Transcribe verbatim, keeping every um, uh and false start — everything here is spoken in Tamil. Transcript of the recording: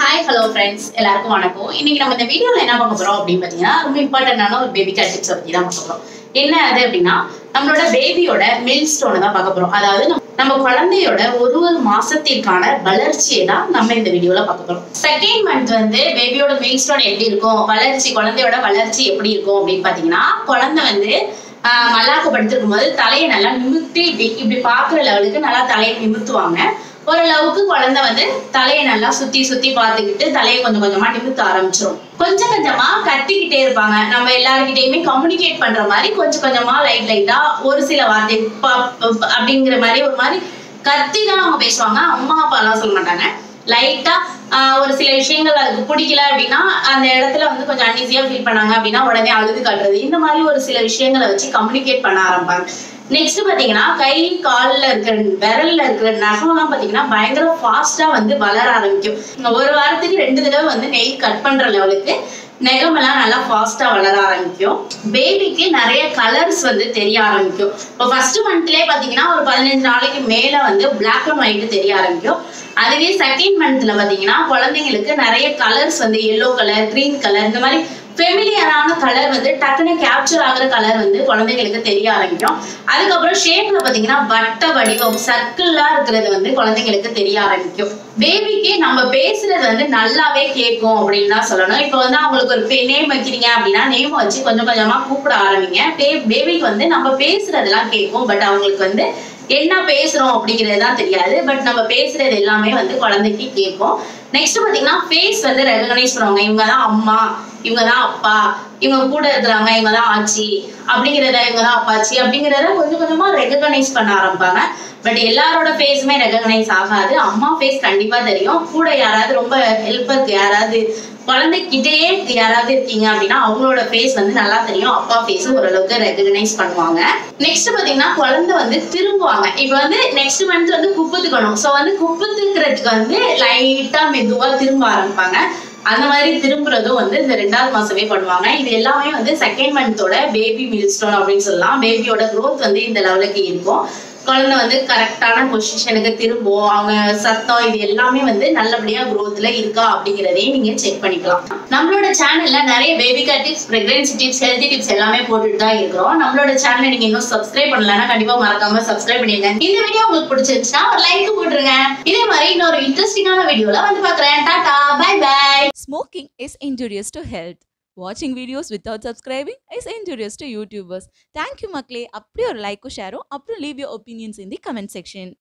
Hi, hello friends. எல்லாருக்கும் வணக்கம். இன்னைக்கு நம்ம இந்த வீடியோல என்ன பார்க்க போறோம் அப்படினு பாத்தீங்கன்னா ரொம்ப இம்பார்ட்டன்ட்டான ஒரு பேபி கேர் டிப்ஸ் பத்தி தான் பார்க்க போறோம். என்ன அது அப்படினா நம்மளோட பேபியோட மில்ஸ்டோன் தான் பார்க்க போறோம். அதாவது நம்ம குழந்தையோட ஒரு ஒரு மாசத்திற்கான வளர்ச்சியை தான் நம்ம இந்த வீடியோல பார்க்க போறோம். செகண்ட் மந்த் வந்து பேபியோட மில்ஸ்டோன் எப்படி இருக்கும், வளர்ச்சி குழந்தையோட வளர்ச்சி எப்படி இருக்கும் அப்படின்னு பாத்தீங்கன்னா, குழந்தை வந்து ஆஹ் மல்லாக்க படுத்திருக்கும் போது தலையை நல்லா நிமிர்த்தி இப்படி இப்படி பாக்குற லெவலுக்கு நல்லா தலையை நிமிர்த்துவாங்க. ஓரளவுக்கு குழந்தை வந்து தலையை நல்லா சுத்தி சுத்தி பாத்துக்கிட்டு தலையை கொஞ்சம் கொஞ்சமா நிமிர்த்த ஆரம்பிச்சிடும். கொஞ்சம் கொஞ்சமா கத்திக்கிட்டே இருப்பாங்க. நம்ம எல்லாருக்கிட்டையுமே கம்யூனிகேட் பண்ற மாதிரி கொஞ்சம் கொஞ்சமா லைட் லைட்டா ஒரு சில வார்த்தை அப்படிங்கிற மாதிரி ஒரு மாதிரி கத்தி தான் அவங்க பேசுவாங்க. அம்மா அப்பா எல்லாம் சொல்ல மாட்டாங்க. லைட்டா ஆஹ் ஒரு சில விஷயங்கள் அதுக்கு பிடிக்கல அப்படின்னா அந்த இடத்துல வந்து கொஞ்சம் அன்ஈஸியா ஃபீல் பண்ணாங்க அப்படின்னா உடனே அழுது காட்டுறது, இந்த மாதிரி ஒரு சில விஷயங்களை வச்சு கம்யூனிகேட் பண்ண ஆரம்பிப்பாங்க. நெக்ஸ்ட் பாத்தீங்கன்னா கை கால்ல இருக்கிற விரல்ல இருக்கிற நகம் எல்லாம் பாத்தீங்கன்னா பயங்கர ஃபாஸ்டா வந்து வளர ஆரம்பிக்கும். ஒரு வாரத்துக்கு ரெண்டு தடவை வந்து நெயில் கட் பண்ற லெவலுக்கு நெகமெல்லாம் நல்லா ஃபாஸ்டா வளர ஆரம்பிக்கும். பேபிக்கு நிறைய கலர்ஸ் வந்து தெரிய ஆரம்பிக்கும். இப்போ ஃபர்ஸ்ட் மந்த்லயே பாத்தீங்கன்னா ஒரு பதினஞ்சு நாளைக்கு மேல வந்து பிளாக் அண்ட் ஒயிட் தெரிய ஆரம்பிக்கும். அதுவே செகண்ட் மந்த்ல பாத்தீங்கன்னா குழந்தைங்களுக்கு நிறைய கலர்ஸ் வந்து எல்லோ கலர், கிரீன் கலர், இந்த மாதிரி ஃபெமிலியரான கலர் வந்து டக்குன்னு கேப்சர் ஆகுற கலர் வந்து குழந்தைங்களுக்கு தெரிய ஆரம்பிக்கும். அதுக்கப்புறம் ஷேப்ல பாத்தீங்கன்னா வட்ட வடிவம் சர்க்கிளா இருக்கிறது வந்து குழந்தைங்களுக்கு தெரிய ஆரம்பிக்கும். பேபிக்கு நம்ம பேசுறது வந்து நல்லாவே கேட்கும் அப்படின்னு தான் சொல்லணும். இப்போ வந்து அவங்களுக்கு ஒரு நேம் வைக்கிறீங்க அப்படின்னா நேம் வச்சு கொஞ்சம் கொஞ்சமா கூப்பிட ஆரம்பிங்க. பேபிக்கு வந்து நம்ம பேசுறதெல்லாம் கேட்கும், பட் அவங்களுக்கு வந்து என்ன பேசுறோம் அப்படிங்கிறது தான் தெரியாது. பட் நம்ம பேசுறது எல்லாமே வந்து குழந்தைக்கு கேட்கும். நெக்ஸ்ட் பாத்தீங்கன்னா ஃபேஸ் வந்து ரெகனைஸ் பண்ணுவாங்க. இவங்கதான் அம்மா, இவங்கதான் அப்பா, இவங்க கூட இருக்கிறாங்க, இவங்கதான் ஆச்சி அப்படிங்கிறத, இவங்கதான் அப்பாச்சி அப்படிங்கிறத கொஞ்சம் கொஞ்சமா ரெகனைஸ் பண்ண ஆரம்பிப்பாங்க. பட் எல்லாரோட ஃபேஸுமே ரெகனைஸ் ஆகாது. அம்மா ஃபேஸ் கண்டிப்பா தெரியும். கூட யாராவது ரொம்ப ஹெல்ப்பருக்கு யாராவது குழந்தைகிட்டயே யாராவது இருக்கீங்க அப்படின்னா அவங்களோட ஃபேஸ் வந்து நல்லா தெரியும். அப்பா ஃபேஸ் ஓரளவுக்கு ரெகனைஸ் பண்ணுவாங்க. நெக்ஸ்ட் பாத்தீங்கன்னா குழந்தை வந்து திரும்புவாங்க. இப்ப வந்து நெக்ஸ்ட் மந்த் வந்து குப்புத்துக்கணும். சோ வந்து குப்புத்துக்கிறதுக்கு வந்து லைட்டா மெதுவா திரும்ப ஆரம்பிப்பாங்க. அந்த மாதிரி திரும்புறதும் வந்து இந்த ரெண்டாவது மாசமே பண்ணுவாங்க. இது எல்லாமே வந்து செகண்ட் மந்தோட பேபி மில்ஸ்டோன் அப்படின்னு சொல்லலாம். பேபியோட க்ரோத் வந்து இந்த லெவலுக்கு இருக்கும். குழந்தை வந்து கரெக்டான பொசிஷனுக்கு திரும்பும். அவங்க சத்தம் இது எல்லாமே வந்து நல்லபடியா க்ரோத்ல இருக்கா அப்படிங்கிறதையும் நீங்க செக் பண்ணிக்கலாம். நம்மளோட சேனல்ல நிறைய baby care tips, pregnancy tips, healthy tips எல்லாமே போட்டுட்டு தான் இருக்கிறோம். நம்மளோட சேனலை நீங்க இன்னும் சப்ஸ்கிரைப் பண்ணலன்னா கண்டிப்பா மறக்காம சப்ஸ்கிரைப் பண்ணிருங்க. இந்த வீடியோ உங்களுக்கு பிடிச்சிருந்துச்சுன்னா ஒரு லைக் போட்டுருங்க. இதே மாதிரி இன்னொரு இன்ட்ரெஸ்டிங்கான வீடியோல வந்து பாக்குறேன். Tata, bye bye. Smoking is injurious to health. Watching videos without subscribing is injurious to YouTubers. Thank you, Makle. Appdi or like or share, appdi leave your opinions in the comment section.